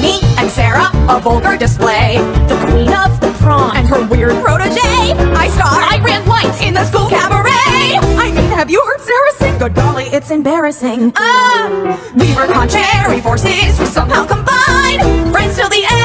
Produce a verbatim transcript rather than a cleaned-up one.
me and Sarah, a vulgar display. The queen of the prom and her weird protege. I starred, I ran lights in the school cabaret. I mean, have you heard Sarah sing? Good golly, it's embarrassing. Ah, we were contrary forces who somehow combined. Friends till the end.